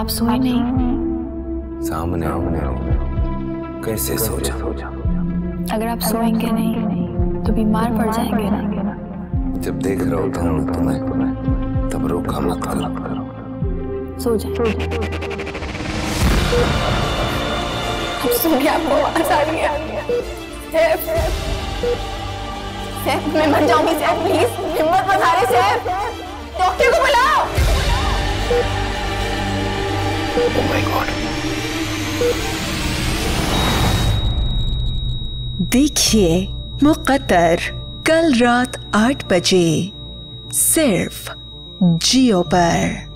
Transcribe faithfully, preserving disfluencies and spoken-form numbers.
आप सोए नहीं? सामने कैसे सो जाऊं? अगर आप सोएंगे नहीं तो बीमार पड़ जाएंगे ना। जब देख रहा होता हूँ तुम्हें तब रोका मत करो। सो जाए। अब सो गया, आपको आवाज आ रही है। सैफ, सैफ मैं मर जाऊंगी। सैफ प्लीज हिम्मत मत हारे। सैफ डॉक्टर को बुलाओ। Oh my God. देखिए मुक़द्दर कल रात आठ बजे सिर्फ जियो पर।